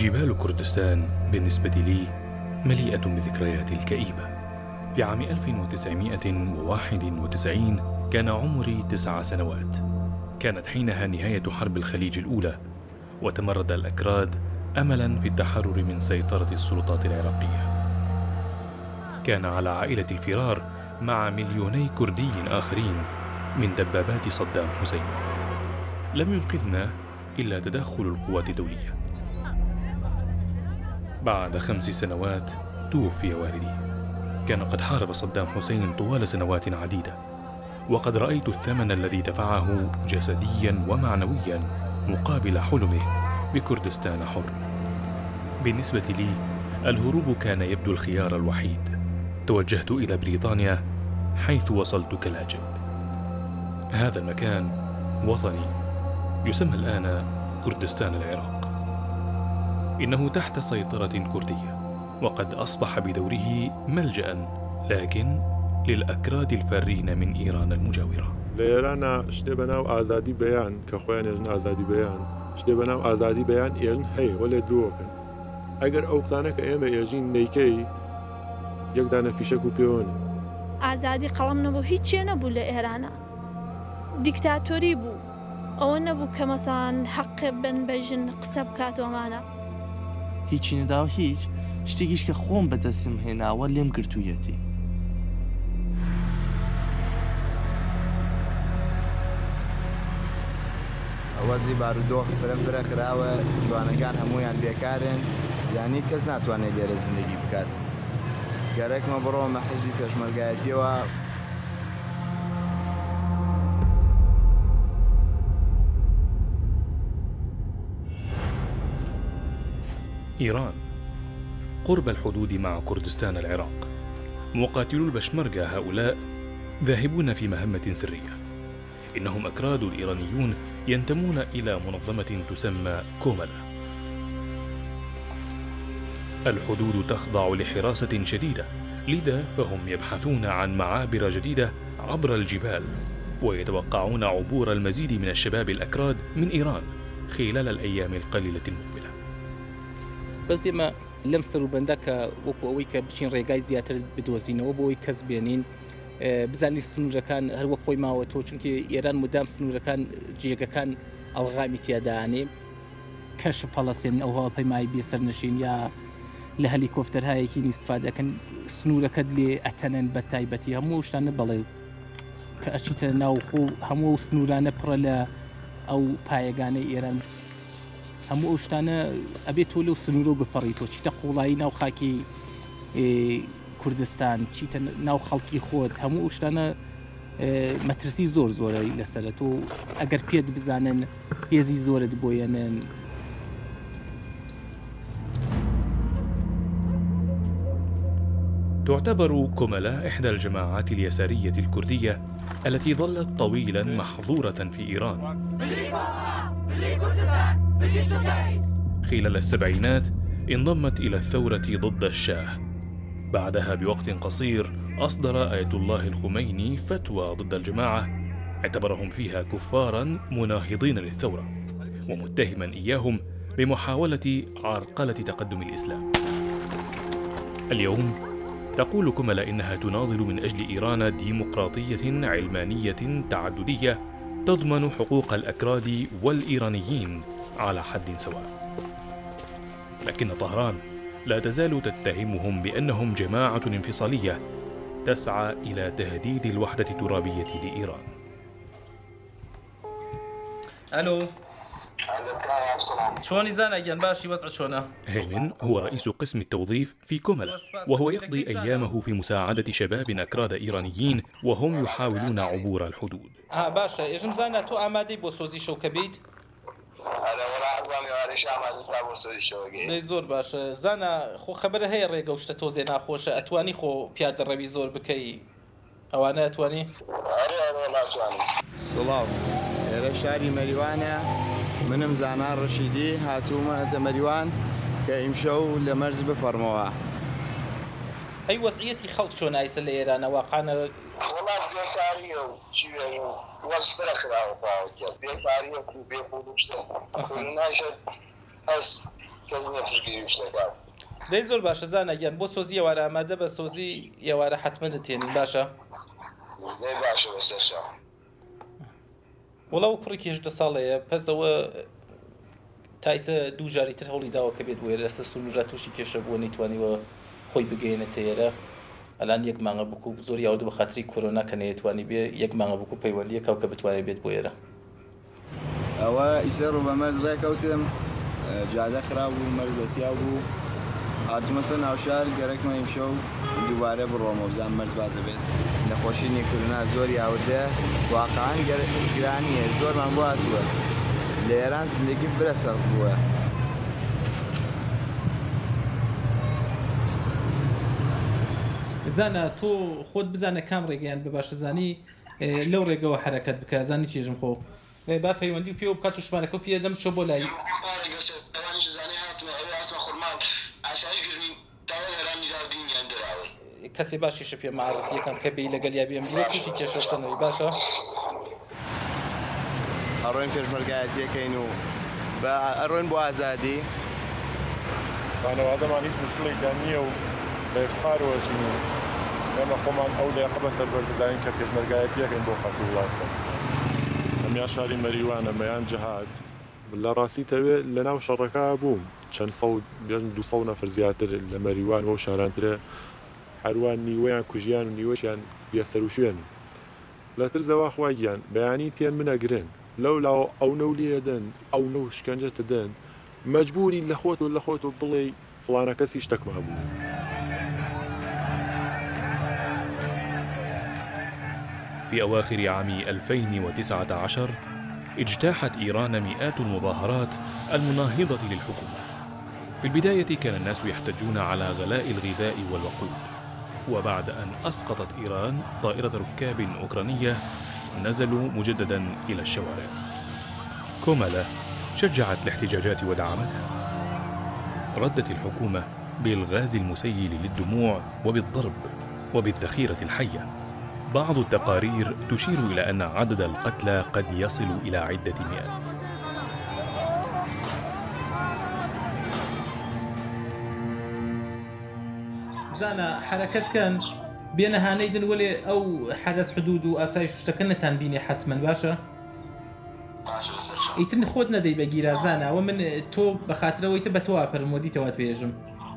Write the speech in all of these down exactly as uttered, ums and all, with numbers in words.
جبال كردستان بالنسبة لي مليئة بالذكريات الكئيبة. في عام ألف وتسعمائة وواحد وتسعين كان عمري تسع سنوات. كانت حينها نهاية حرب الخليج الأولى، وتمرد الأكراد أملاً في التحرر من سيطرة السلطات العراقية. كان على عائلة الفرار مع مليوني كردي آخرين من دبابات صدام حسين. لم ينقذنا إلا تدخل القوات الدولية. بعد خمس سنوات توفي والدي. كان قد حارب صدام حسين طوال سنوات عديدة، وقد رأيت الثمن الذي دفعه جسدياً ومعنوياً مقابل حلمه بكردستان حر. بالنسبة لي الهروب كان يبدو الخيار الوحيد. توجهت إلى بريطانيا حيث وصلت كلاجئ. هذا المكان وطني، يسمى الآن كردستان العراق. إنه تحت سيطرة كردية، وقد أصبح بدوره ملجأ، لكن للأكراد الفارين من إيران المجاورة. لإيران شتبنا آزادي بيان كخوان يجن آزادي بيان شتبنا آزادي بيان يجن هي ولا دروكن. أجر أوكسانة كأيام يجين نيكي يقدرنا في شكو بيون. آزادي قلم نبو هيتش نبو لإيران. ديكتاتوري بو أو نبو كمثلا حق بن بجن قسب كاتو معنا. هیچی ندا و هیچ شتێکیش کە خۆم بەدەستم هێناوە لێم گرتوویەتی. ئەوەزی بارودۆخ فرە فرە کراوە، جوانەکان هەمویان بێکارن، یعنی کەس ناتوانێت لێرە زندگی بکات. گەرەکمە بڕۆمە حیزبی پێشمەرگایەتیەوە. إيران قرب الحدود مع كردستان العراق. مقاتلو البشمركة هؤلاء ذاهبون في مهمة سرية. إنهم أكراد إيرانيون ينتمون إلى منظمة تسمى كوملا. الحدود تخضع لحراسة شديدة، لذا فهم يبحثون عن معابر جديدة عبر الجبال، ويتوقعون عبور المزيد من الشباب الأكراد من إيران خلال الأيام القليلة المقبلة. بەس ئێمە لەم سەروبەندە کە وەکو ئەوەی کە بچین ڕێگای زیاتر بدۆزینەوە بۆ ئەوەی کەس بێنین، بزانین سنوورەکان هەروە خۆی ماوەتەوە، چونکە ئێران مدام سنوورەکان جێگەکان ئەڵغامی تیادانێ کەشف فەڵەستێنن ئەو هەواپەیمایی بێسەرنشین یا لە هەلیکۆفتەرهایەکی ئیستیفادەکەن سنوورەکەت لێ ئەتەنەن بە تایبەتی هەموو شتانە بەڵێ کە ئەچیتە ناوخۆ هەموو سنوورانە پڕە لە ئەو پایەگانەی ئێران. هەموو ئەو شتانە ئەبێت تۆ لەو سنوورە بپەڕیتەوە، چیتە قوڵایی ناو خاکی کوردستان، چیتە ناو خەڵکی خۆت، هەموو ئەو شتانە مەترسی زۆر زۆرە لەسەرە تۆ ئەگەر پێت بزانن هێزی زۆرت بۆیەنن. تعتبر كوملا إحدى الجماعات اليسارية الكردية التي ظلت طويلا محظورة في إيران. خلال السبعينات انضمت إلى الثورة ضد الشاه. بعدها بوقت قصير أصدر آية الله الخميني فتوى ضد الجماعة، اعتبرهم فيها كفارا مناهضين للثورة، ومتهما إياهم بمحاولة عرقلة تقدم الإسلام. اليوم تقول كوملا إنها تناضل من أجل إيران ديمقراطية علمانية تعددية تضمن حقوق الأكراد والإيرانيين على حد سواء. لكن طهران لا تزال تتهمهم بأنهم جماعة انفصالية تسعى إلى تهديد الوحدة الترابية لإيران. ألو شلوني زانا جان باشي وضع شلونه؟ هيمن هو رئيس قسم التوظيف في كوملا، وهو يقضي أيامه في مساعدة شباب أكراد إيرانيين وهم يحاولون عبور الحدود. آه باشا يجم زانا تو أمادي بوسوزي شو كبيد؟ لي زور باشا زانا خو خبر هي الريقة وشتا توزي ناخوش أتواني خو بياد الربي زور بكي أوانا أتواني؟ سلام إلى شاري مريوانا منم زانار رشيدي هاتوما مريوان كيمشوا لمرز بفرموا. أي وضعيتي خلق شو نايس اللي إيران واقعنا والله بيكاري وشي وصفنا خلاص باوجه بيكاري وبيقولوا كذا كلنا شد بس کەس نییە پشتگیری شتەکان. دەی زۆر باشە زانە گیان بۆ سۆزی ئێوارە ئامادە بە سۆزی ئێوارە حتممە دەتێنین باشە؟ دەی باشە بەسەرشە. وەڵاو کوڕی هێژدە ساڵەیە پەسەوە تایسە دوو جاری تر هەوڵی داوە کە بێت وێرە لەسەر سنوورە تووشی کێشە بووە نەیتوانیوە خۆی بگەێنێتە ئێرە. ئەلان یەک مانگە بکو زۆر یاوردە بە خاتری کۆرۆنا کە نەیەتوانی بێ یەک مانگە بکو پەیوەندیەکە کە بتوانێت بێت بۆ ئێرە. ئەوە ئیسەر ڕوو بە مەرز ڕێکەوتم جادە خراپ بوو مەرز دەسیا بوو هاتومەسە ناوشار گەرەکمە ئیمشە و دووبارە بڕۆمە بزان مەرز بازە بێت. نەخۆشی نێکردنا زۆر یاوردە واقعان گرانیە زۆرمان بۆ هاتووە لە ئێران زندگی فرە سەخت بووە. زانە تۆ خۆت بزانە کام ڕێگەیان بە باشە زانی لەو ڕێگەوە حرەکەت بکە زانی چێژم خۆ با پەیوەندی و پێ و بکات و شمارەکە و پێ دەم چۆ بۆ لای کەسێ باشیشە پێ معرف یەکەم کە بێ لەگەل یا بێم دیوە تووشی کێشەشتنەوەی باشە ئەڕۆین پێشمەرگایەتیەکەین و بە ئەڕۆین بۆ ئازادی خانەوادەمان هیچ مشکڵێکیان نییە و بە ئفتخارەوەچین و ئێمە خۆمان ئەو دەیقە بە سەربەرزەزانین کە پێشمەرگایەتیەکەین بۆ خەڵکی وڵاتەکە. ئەمیان شاری مەریوانە مەیان جەهات لە ڕاستیتەوێ لە ناو شەڕەکە بووم چەند سەد دو سەد نەفر زیاتر لە مەریوان و شارانترە هەروان نیوەیان کوژیان و نیوەشیان بێسەر و شوێن لە ترزەوە خواگیان بەیانی تێن منەگرن لەو لاوە ئەو نەولێدەن ئەو نەو شکەنجەتە دەن مەجبوری لە خۆت و لە خۆت و بڵێ فڵانە کەسی شتێکمە بوو. في أواخر عام ألفين وتسعة عشر اجتاحت إيران مئات المظاهرات المناهضة للحكومة. في البداية كان الناس يحتجون على غلاء الغذاء والوقود، وبعد أن أسقطت إيران طائرة ركاب أوكرانية نزلوا مجددا إلى الشوارع. كومالا شجعت الاحتجاجات ودعمتها. ردت الحكومة بالغاز المسيل للدموع وبالضرب وبالذخيرة الحية. بعض التقارير تشير إلى أن عدد القتلى قد يصل إلى عدة مئات. زانا حركت كان بينها نيدن ولي أو حدث حدود وأسايش اشتكنتان بيني حتما باشا ئیتر خۆت نەدەی بەگیرە زانەوە من تۆ بە خاترەوەی تە بە تۆوا پەرمۆدی تەوات پێژم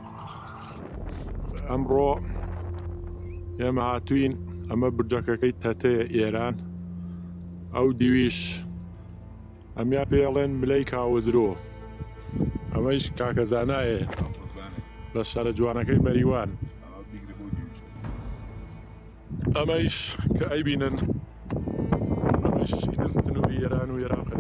ئەمڕۆ ئێمە هاتوین ئەمە برجەکەکەی تەتەیە ئێران ئەو دیویش ئەمیا پێڵێن ملەی کاوەزرۆ ئەمەش کاکەزانایە لە شارە جوانەکەی مەریوان ئەمەش کە ئەیبینن ئەمەش ئیتر سنووری ئێران و عێراقە.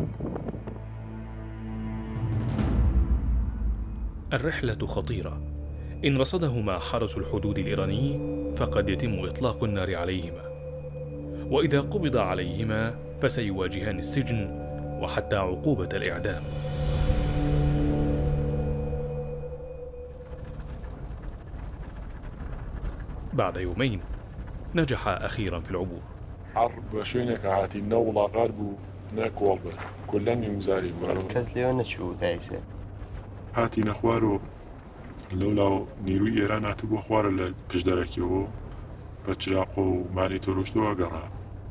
الرحلة خطيرة. إن رصدهما حرس الحدود الإيراني فقد يتم إطلاق النار عليهما، وإذا قبض عليهما فسيواجهان السجن وحتى عقوبة الإعدام. بعد يومين نجح أخيرا في العبور. حرب شوينك هاتي نولا غرب ناكولبا كلن يمزاري وارو كزليون شو دايسه هاتي نخوارو لولا نيرو إيران هاتو خوار ل پشدركيو بچراقو ماني تروشتو اگرا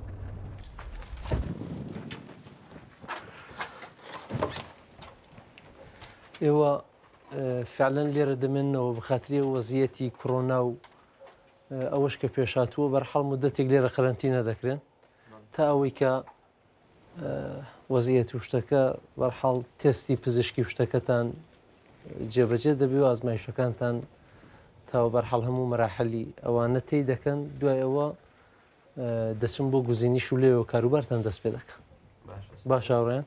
ايوا فعلا لێرە دەمێنەوە بەخاتری وەزیەتی کۆڕۆنا و ئەوەش کە پێشاتووە بەرحەڵ مدەتێک لێرە قەرەنتینە دەکرێن تا ئەوەی کە وەزیەتی شتەکە بەرحەڵ تێستی پزیشکی شتەکەتان جێبەجێ دەبێ و ئازمایشەکانتان تاوە بەرحەڵ هەموو مەراحەلی ئەوانە تێی دەکەن دوای ئەوە دەچم بۆ گوزینیش و لێەوە کاروبارتان دەست پێ دەکەن. باش هاوڕێن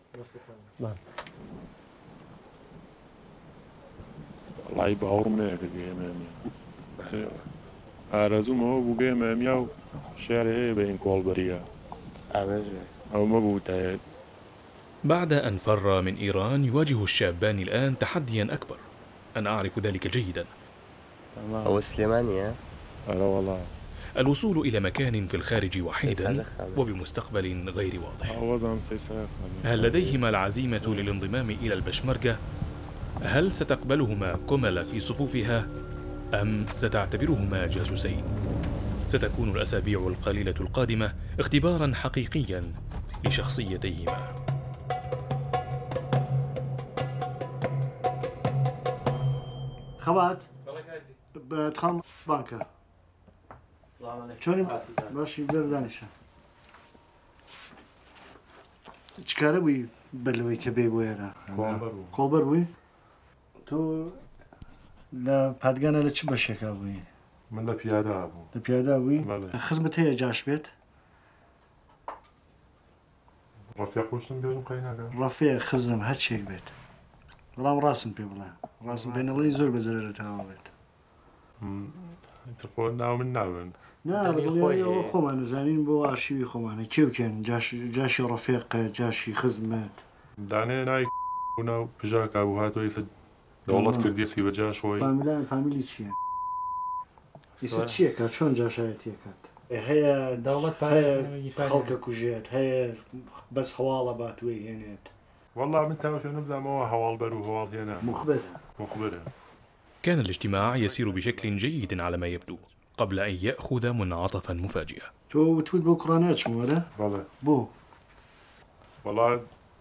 والله باوڕم نەیەکە گەێمەمی ئارەزوومەوە بوو گەێمەمیا و شارە هەیە بە ئین کۆڵبەریە ئەو مەبوو تایەت. بعد أن فر من إيران يواجه الشابان الآن تحديا أكبر. أنا أعرف ذلك جيدا. أو سليمانية؟ أنا والله. الوصول إلى مكان في الخارج وحيدا وبمستقبل غير واضح. هل لديهما العزيمة للانضمام إلى البشمركة هل ستقبلهما كوميلا في صفوفها أم ستعتبرهما جاسوسين؟ ستكون الأسابيع القليلة القادمة اختباراً حقيقياً لشخصيتيهما. خبات بتخان بانكا. السلام عليكم. شوني ماشي بردانشة. چکاره بوی بلوی که بی بویره؟ کولبر بو. کولبر بوی؟ تو لا پادگانه ل چی باشه که بوی؟ من لا پیاده بو. لا پیاده بوی؟ بله. خدمت هی جاش بیت؟ رفیق وشتم بیارم قینا که؟ رفیق خدم هر چی بیت. ولام راسم پی بلا. راسم بینالی زور بذاره تا بیت. تقول ناو من ناون. نه بقول خمان زانين بو أرشيوي خمان كيف كان جاش جاشي رفيق جاشي خدمات داني ناي كنا بجاك أبو هاتو يسد دولت كرديسي بجا شوي فاميلا فاميلي شيء يسد شيء كات شون جاش هاي كات هي دولت هي خلق كوجيت هي بس حواله باتوي يعني والله من تاوش نبزع ما حوال برو حوال هنا مخبرة مخبرة. كان الاجتماع يسير بشكل جيد على ما يبدو قبل أن يأخذ منعطفا مفاجئا. تو تود بوكرانات شو ولا؟ والله. بو. والله.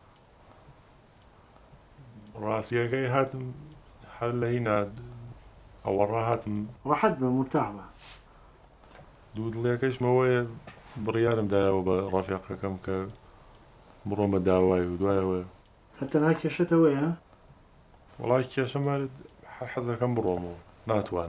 راسي كي هاتم حل هنا أو راهاتم. راحت بمرتاحة. دود ليك إيش ما هو بريال مداوى برفيقك كم ك بروم داوي ودواوي. حتى هاك شتوي ها؟ والله كيش ما حزة كم برومو ناتوان.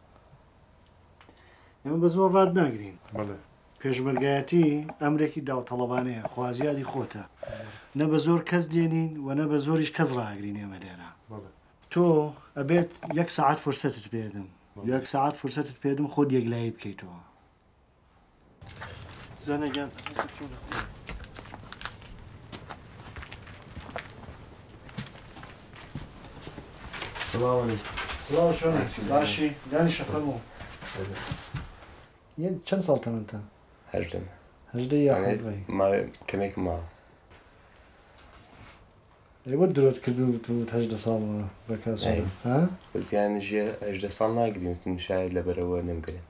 ئێمە بە زۆر ڕاد ناگرین پێشمەرگایەتی ئەمرێکی داوطەڵەبانەیە خوازیاری خۆتە نە بە زۆر کەس دێنین و نە بە زۆریش کەس ڕاگرین ئێمە لێرە تۆ ئەبێت یەک سەعات فرسەتت پێدم یەک سەعات فرسەتت پێدم خۆت یەکلایی بکەیتەوە زانەگیان سلام علیکم. سلام شلونك؟ باشی دانیشە فەرموو یەن چەند ساڵتە منتە؟ هەژدەم. هەژدە یا حەڵبەی؟ ماوێ کەمێکم ماوە. ئێوە درۆت کردو تو هەژدە ساڵ بەکاس ها؟ وتیان ژێر هەژدە ساڵ ناگرین وتم شاید لەبەرەوە نەمگرن.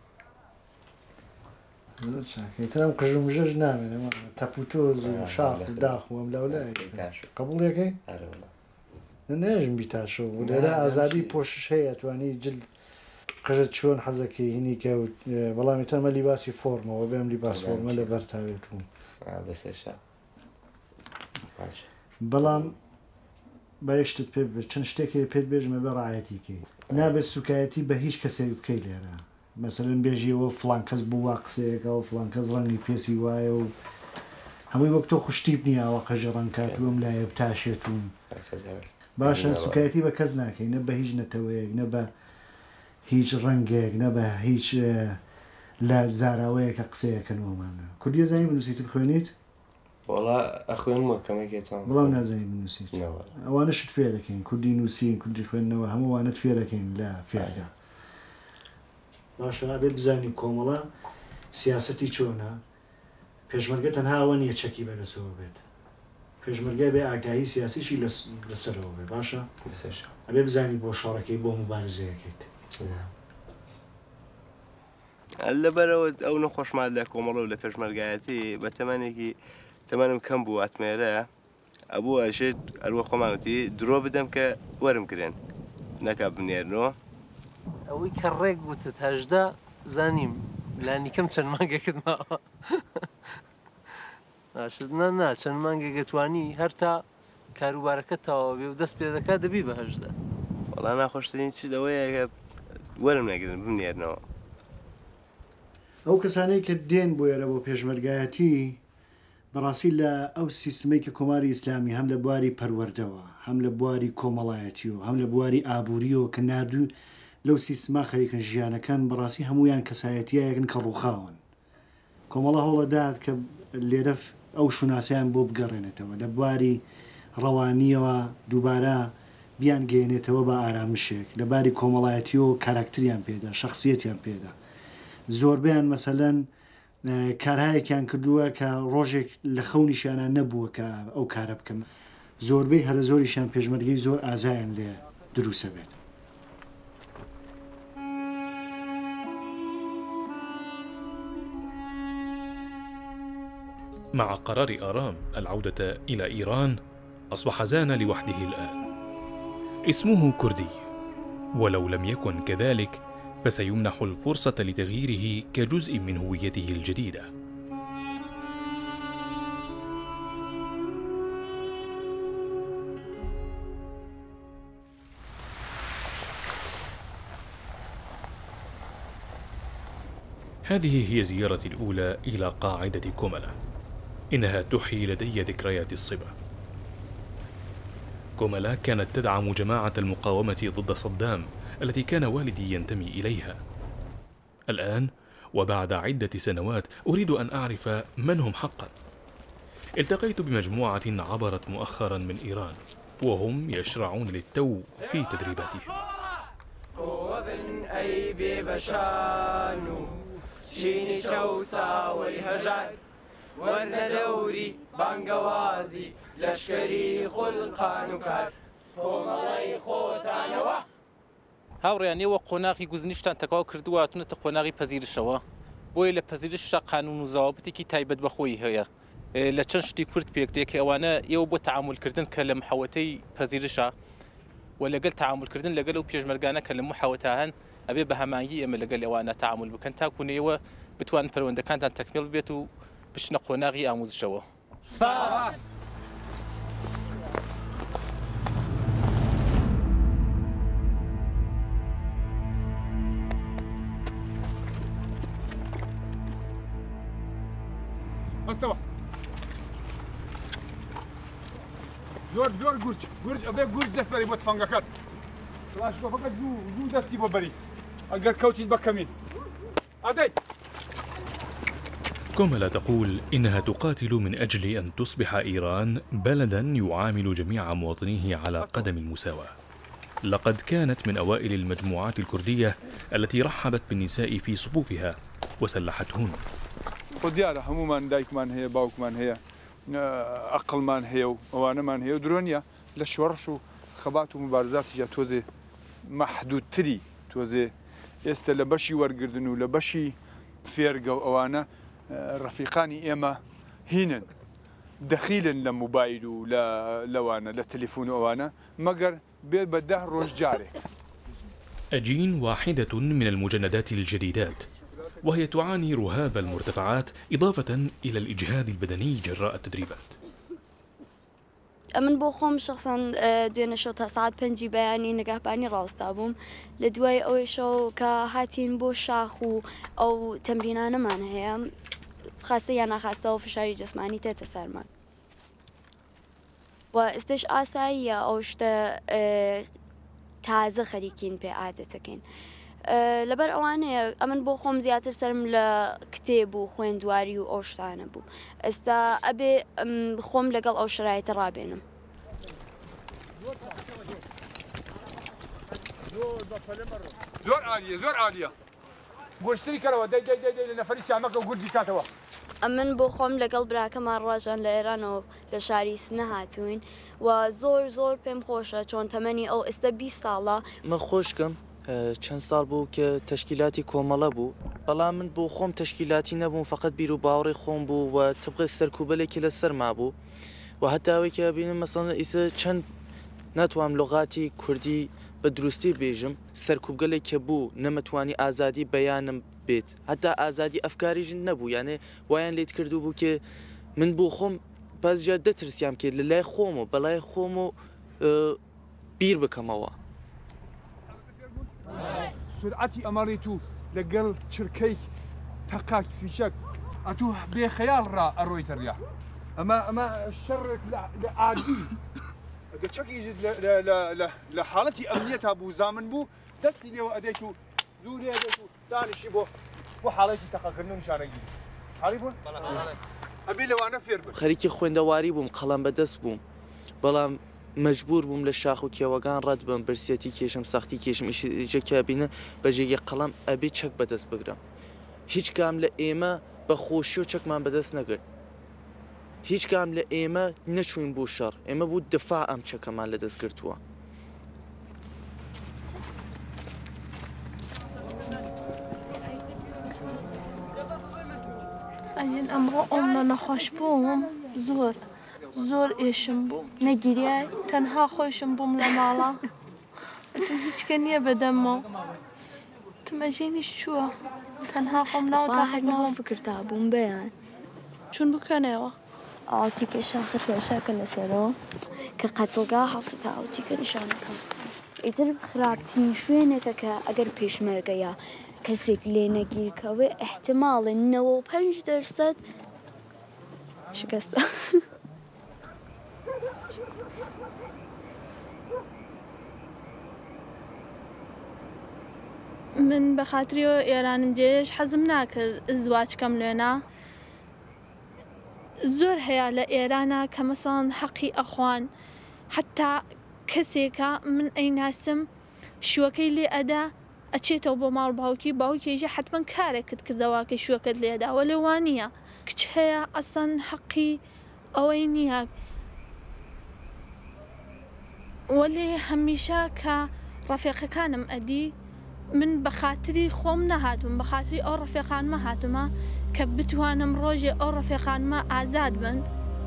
تەنام قژمژەش نامێنێ تەپوتۆز و شاق و داخ و ئەم لەولای قبوڵێکەی؟ نەژم بیتاشۆ بوو لێرە ئازادی پۆشش هەیە توانی جل قژت چۆن حەزەکەی هینی کە بەڵامی تەمە لیباسی فۆرمەوە بێم لیباس فۆرمە لە بەرتاوێت بوو بەسەرشا بەڵام بە یەکشتت پێ چەند شتێکی پێت بێژمە بە ڕایەتیکەی نابێت سوکایەتی بە هیچ کەسێک بکەی لێرە مەسەرەن بێژیەوە فڵان کەس بووە قسەیەکەوە فڵان کەس ڕەنگی پێسی وایە و هەمووی وەک تۆ خوشتیب نییەوە قەژە ڕەنکاتوەم لایە بتاشێتون باشە سوکایەتی بە کەس ناکەی نە بە هیچ نەتەوەیەک نە بە هیچ ڕەنگێک نە بە هیچ لە زاراوەیە کە قسەیەکەنەوەمانە کوردی زانی بنووسیت بخوێنیت؟ وەڵا ئەخوێنمە کەمێکێتەوە بەڵام نازانی بنووسیت ئەوانەشت فێر دەکەین کوردی نووسین کوردی خوێندنەوە هەمووانت فێر دەکەین لە فێرگا باشە نابێت بزانین کۆمەڵە سیاسەتی چۆنە پێشمەرگە تەنها ئەوە نیە چەکی بەدەسەوە بێت پێشمەرگای بێ ئاگاهی سیاسیشی لەسەرەوە بێ باشە ئەبێ بزانی بۆ شەڕەکەی بۆ مبارزەیەکەیت لەبەرەوە ئەو نەخۆشمان لە کۆمەڵە و لە پێشمەرگایەتی بە تەمانێکی تەمانم کەم بوو ئاتمێرە ئەبوو ئەژێت ئەروە خۆمانوتی درۆ بدەم کە وەرم گرن نەکا بنێرنەوە ئەوەی کە ڕێک بووتت هەژدە زانیم لانی کەم چەند مانگێکت ماوە نە نا چەند مانگێک توانی هەر تا کاروبارەکەتەوە بێ و دەست پێ دەکات دەبی بە هەژدە وەڵا ناخۆشترین چ لەوەیە کە وەرم نەگرن بنێرنەوە ئەو کەسانەی کە دێن بۆ ئێرە بۆ پێشمەرگایەتی بەڕاستی لە ئەو سیستمەی کە کۆماری ئیسلامی هەم لە بواری پەروەردەوە هەم لە بواری کۆمەڵایەتی و هەم لە بواری ئابووریەوە کە نردوو لەو سیستما خەریکن ژیانەکان بەڕاستی هەمویان کەسایەتیایەکن کە ڕووخاون کۆمەڵە هەوڵەدات کە لێرە ئەو شوناسیان بۆ بگەڕێنێتەوە لە بواری ڕەوانیەوە دووبارە بیان گەێنێتەوە بە ئارامشێک لەباری کۆمەڵایەتی و کاراکتریان پێدا شخصیەتیان پێدا زۆربیان مەسەلەن کارهایەکیان کردووە کە ڕۆژێک لە خەونیشیانە نەبووە کە ئەو کارە بکەم زۆربەی هەرە زۆریشیان پێشمەرگەی زۆر ئازایان لێ دروسە بێت. مع قرار آرام العودة إلى إيران، أصبح زان لوحده الآن. اسمه كردي، ولو لم يكن كذلك فسيمنح الفرصة لتغييره كجزء من هويته الجديدة. هذه هي زيارتي الأولى إلى قاعدة كوملا. إنها تحيي لدي ذكريات الصبا. كوملا كانت تدعم جماعة المقاومة ضد صدام التي كان والدي ينتمي إليها. الآن وبعد عدة سنوات أريد أن أعرف من هم حقا. التقيت بمجموعة عبرت مؤخرا من إيران، وهم يشرعون للتو في تدريباتهم. والندوري بانجوازي لشكري خلقان وكار هم الله يخوتانوا هاوڕێیان ئێوە قۆناغی گوزنیشتان تەکاو کردوواتونەتە قۆناغی پەزیرشەوە، بۆیە لە پەزیرشە قانون و زەوابەتێکی تایبەت بەخۆی هەیە. لە چەند شتی کورد پێکدێک ئەوانە ئێوە بۆ تەعاملکردن کە لە محەوەتەی پەزیرشە و لەگەڵ تەعاملکردن لەگەڵ ئەو پێشمەرگانە کە لە محەوەتە هەن ئەبێ بە هەمانگی ئێمە لەگەڵ ئەوانە تەعامل بکەن تاکوونەوە بتوانن پەروەندەکانتان تەکمیل بێت و بشنە قۆناغی ئاموزشەوە. سپاس. استوى زور زور گورج گورج ابي گورج دست بري بوت فنگكات خلاص شو فقط جو جو دستي ببري اگر كوتي بكمين ادي. كوملا تقول إنها تقاتل من أجل أن تصبح إيران بلداً يعامل جميع مواطنيه على قدم المساواة. لقد كانت من أوائل المجموعات الكردية التي رحبت بالنساء في صفوفها وسلحتهن. خديارة همومان دايكمان هي باوكمان هي أقلمان هي وأنامان هي ودرونيا للشورش وخبات ومبارزات جاتوزي محدود تري توزي يست لبشي ورقردنو لبشي فيرقا وأنا رفيقاني إما هنا دخيلا لموبايل ولا لوانا لتليفون وانا مقر بده روج جاري. أجين واحدة من المجندات الجديدات، وهي تعاني رهاب المرتفعات إضافة إلى الإجهاد البدني جراء التدريبات. من بۆ خۆم شخصان دوێنە شەو تا سعات پەنجی بەیانی نگەهبانی ڕاوستا بووم لە دوای ئەوەی شەو کە هاتین بۆ شاخ و ئەو تەمرینانەمان هەیە خاستە یان ناخاستەوە فشاری جسمانی تێتە سەرمان و ئێستش ئاساییە ئەو شتە تازە خەریکین پێ عادەتەکەین. لەبەر ئەوانەیە ئەمن بۆ خۆم زیاتر سرم لە کتێب و خوێندواری و ئەو شتانە بوو. ئێستا ئەبێ خۆم لەگەڵ ئەو شرایطە ڕابێنم. زۆر عالیە زۆر عالیە گۆشتری کەرەوە دەی دەی دەی لە نەفەری سامەکە و گورجی کاتەوە. ئەمن بۆ خۆم لەگەڵ براکەمان ڕۆژان لە ئێرانەوە لە شاری سنە هاتوین و زۆر زۆر پێم خۆشە چۆن تەمەنی ئەو ئێستا بیست ساڵە. من خۆشکەم چەند ساڵ بوو کە تەشکیلاتی کۆمەڵە بوو، بەڵام من بۆ خۆم تەشکیلاتی نەبووم، فقط بیر و باوەڕی خۆم بوو و تبقی سەرکوبەلێکی لە سەرما بوو و هەتاوەی کە بینم مەسەڵەن ئیسە چەند ناتوانم لغاتی کوردی بە دروستی بێژم، سەرکوبگەلێک کە بوو نەمەتوانی ئازادی بەیانم بێت، هەتا ئازادی ئەفکاریژ نەبوو، یانێ وایان لێت کردو بوو کە من بۆ خۆم بەزجار دەترسیام کرد لە لای خۆم و بەلای خۆم و بیر بکەمەوە. سرعتی ئەمەڵێت و لەگەڵ چرکەیک تەقاک فیشەک ئەتوو بێ خەیاڵ ڕا ئەڕۆیتە ڕیا ئەمە ئەمە شەڕێک لە عادی ئەگە چەکیژت لە حاڵەتی ئەمنیەتا بوو زامن بوو دەستی لێوە ئەدەیت و دوورێ دێت و دانیشی بۆ بۆ حاڵەتی تەقاکردن و نیشانەگیری حاڵی بوون ئەبێ لەوانە فێر بن. خەریکی خوێندەواری بووم، قەڵەم بەدەست بووم، بەڵام مەجبور بووم لە شاخ و کێوەگان ڕەت بم، برسێتی کێشم، سەختی کێشم، ئیشێکە بینە بەجێگە قەڵەم ئەبێ چەک بەدەست بگرم. هیچ کام لە ئێمە بە خۆشی و چەکمان بەدەست نەگرت، هیچ کام لە ئێمە نەچوین بۆ شەڕ، ئێمە بوو دفاع ئەم چەکەمان لەدەست گرتووە. ئەجین ئەمڕۆ ئەومە نەخۆش بووم زۆر زۆر ئێشم بوو نەگیریای تەنها خۆشم بووم لە ماڵە ئەتم هیچکە نییە بەدەمەوە تمەژینیش چووە تەنها خۆم ناوە هەرنەوە فکرتا بووم بەیان چون بکەنەوە ئاوتیکە شاخر پێشاکە لەسەرەوە کە قەتڵگا هەڵستا ئاوتیکە نیشانەکەم ئیتر خراپترین شوێنێکە کە ئەگەر پێشمەرگەیە کەسێک لێ نەگیرکەوێ احتماڵی نەوە و پەنج دەرسەد شکستە من بە خاتریەوە ئێرانم جێش حەزم ناکرد ئزدواجکەم لێنا زۆر هەیە لە ئێرانە کە مەسەڵەن حەقی ئەخوان حتا کەسێکە من ئەیناسم شوەکەی لێ ئەدا ئەچێتەوە بۆ ماڵ باوکی باوکێژە حتمما کارێکت کردەوە کە شوەکەت لێداوە لێوان نییە کچ هەیە ئەسەن حەقی ئەوەی نییە وەلێ هەمیشە کە ڕەفێقەکانم ئەدی من بە خاتری خۆم نەهاتوم بە خاتری ئەو ڕەفێقانمە هاتومە کە بتوانم ڕۆژێ ئەو ڕەفێقانمە ئازاد بن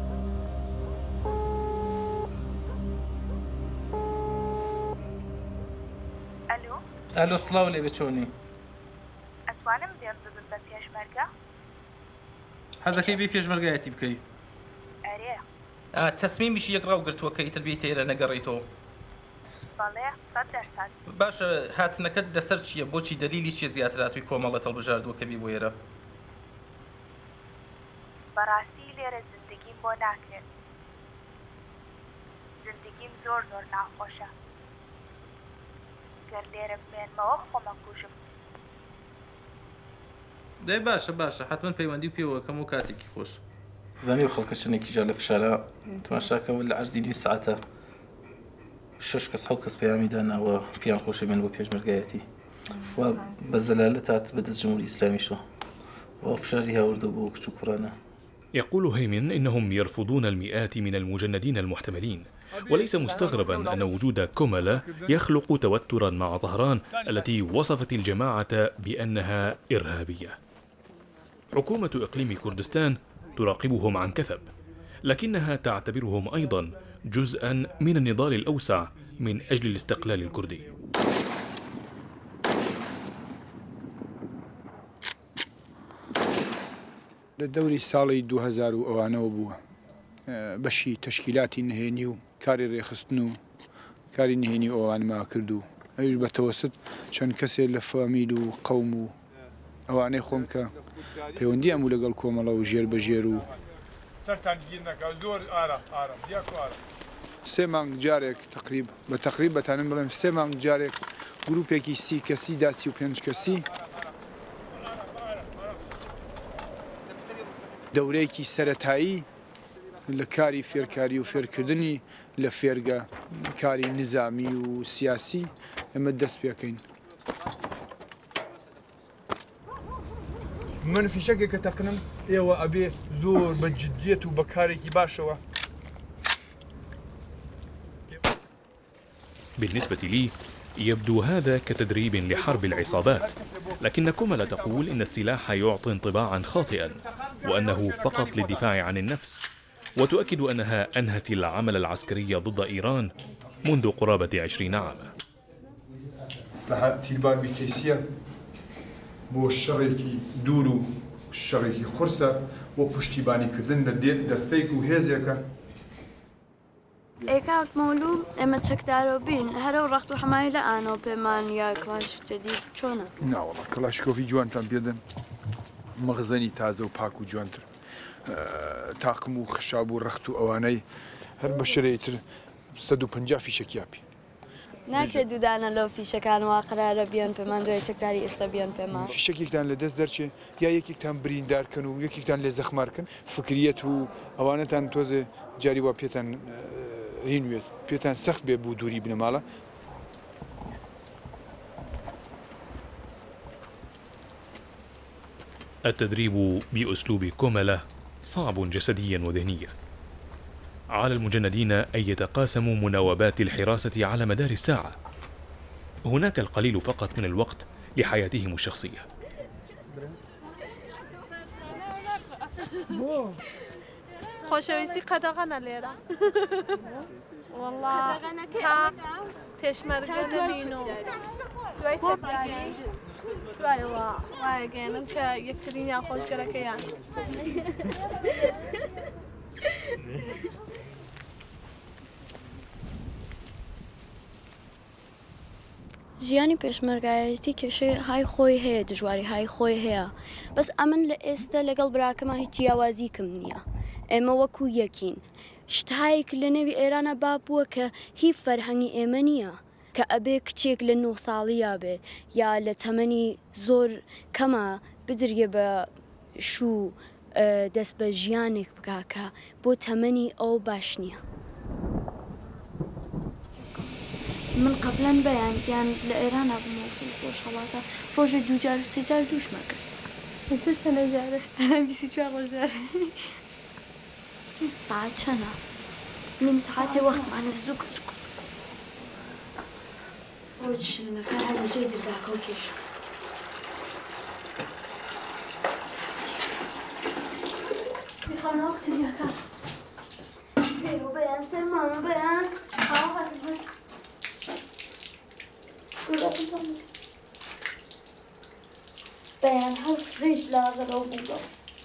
ئەلۆ سڵاو لێ بچۆنی ئەتوانم دێم ببم بە پێشمەرگە حەزەکەی بێ پێشمەرگایەتی بکەی ئەرێ تەسمیمیشی یەک ڕاو گرتووە کە ئیتر بێتە ئێرە نەگەڕێیتەوە بەڵێ سەد دەرسەد باشە هاتنەکەت دەسەر چییە بۆچی دەلیلی چیە زیاتراتوی کۆمەڵە هەڵبژاردووە کە بی بۆ ئێرە بەڕاستی لێرە زندگیم بۆ ناکرێت زندگیم زۆر زۆر ناخۆشە گەر لێرە بمێنمەوە خۆمە کوژم دەی باشە باشە حتمما پەیوەندی و پێوەکەم و کاتێکی خۆش زانی و خەڵکە شتێکی جا لە فشارە تماشاکەەوە لە عەرزی سعاتە شش کەس حەوت کەس پەیامی داناوە پیان خۆشی من بۆ پێشمەرگایەتی و بە زەلالەت هات بەدەست جمهوری ئیسلامیشەوە و فشاری هاوردە بۆ کچ و کوڕانە. يقول هيمن إنهم يرفضون المئات من المجندين المحتملين، وليس مستغربا أن وجود كوملا يخلق توترا مع طهران التي وصفت الجماعة بأنها إرهابية. حكومة إقليم كردستان تراقبهم عن كثب، لكنها تعتبرهم أيضا جزءا من النضال الأوسع من أجل الاستقلال الكردي. لدوري ساڵی دو هزار و ئەوانەوە بووە بەشی تەشکیلاتی نهێنی و کاری ڕێخستن و کاری نهێنی ئەوانما کرد و ئەوش بە تەوەسط چەند کەسێک لە فامیل و قەوم و ئەوانەی خۆم کە پەیوەندی ئەموو لەگەڵ کۆمەڵە و ژێر بەژێر و سێ مانگ جارێک تقریب بە تقریب بەتانم بڵێم سێ مانگ جارێک گروپێکی سی کەسی دا سی و پێنج کەسی دەورەیەکی سەرەتایی لە کاری فێرکاری و فێرکردنی لە فێرگە کاری نظامی و سیاسی ئەمە دەست پێکەین. من فیشەکێک کە تەقنم ئێوە ئەبێ زۆر بە جدیەت و بە کارێکی باشەوە. بالنسبة لي يبدو هذا كتدريب لحرب العصابات، لكن كوملا تقول إن السلاح يعطي انطباعا خاطئا وأنه فقط للدفاع عن النفس، وتؤكد أنها أنهت العمل العسكري ضد إيران منذ قرابة عشرين عاما. إصلاحات تيربار بكيسية بو الشريكي دورو الشريكي خرسة وبشتيباني كردن دستيك وهزيك. ئێکاک مەولوو ئێمە چەکدارەوە بین هەرە و ڕەخت و حەمای لە ئانەوە پێمان یا کلاش جدید چۆنە؟ ناوەڵە کلاشکۆفی جوانتان پێدەن مەغزەنی تازە و پاک و جوانتر تاقم و خشاب و ڕەخت و ئەوانەی هەر بە شەرەیەتر سەد و پەنجا فیشەکیاپی ناکرێت دوودانە لەو فیشەکانەوە قەرارە بیان پێمان دوای چەکداری ئێستا بیان پێمان فیشەکێکتان لە دەست دەرچێ یا یەکێکتان بریندارکەن و یەکێکتان لێ زەخمارکەن فکریەت و ئەوانەتان تۆزێ جاری وا پێتان هینوێت پێتان سەخت بێ بوو دووری بنەماڵە. التدريب بأسلوب كوملا صعب جسديا وذهنيا. على المجندين أن يتقاسموا مناوبات الحراسة على مدار الساعة. هناك القليل فقط من الوقت لحياتهم الشخصية. خۆشەویستی قەدەغەنە لێرە وەڵڵا تا پێشمەرگە دەبین و دوای چەکداری دوایەوە وایەگەێنم کە یەکترینیان خۆشگەرەکەیان ژیانی پێشمەرگایەتی کێشەی های خۆی هەیە دژواری های خۆی هەیە بەس ئەمن لە ئێستا لەگەڵ براکەمە هیچ جیاوازیکم نییە ئێمە وەکو یەکین شتایەک لە نێوی ئێرانە با بووە کە هیچ فەرهەنگی ئێمە نییە کە ئەبێ کچێک لە نۆ ساڵیە بێت یا لە تەمەنی زۆر کەمە بدرێ بە شوو دەست بە ژیانێک بکاکە بۆ تەمەنی ئەو باش نییە من قبلەن بەیان گیان لە ئێرانە بمەوتی خۆش هەڵاتە ڕۆژێ دووجار و سێجار دووشمە کرد چەندجارە بیسی چوار ڕۆژدار ساعت چەنە نیم ساعتێ وەختمانە زووک زووک ڕۆژ شنەکە هەر لەژێ دەداکە و کێشە میخوام وەختیەکە پێرۆ بەیان سەرمانە بەیان بەیان هەڵ زیش لاغەرەوە بووە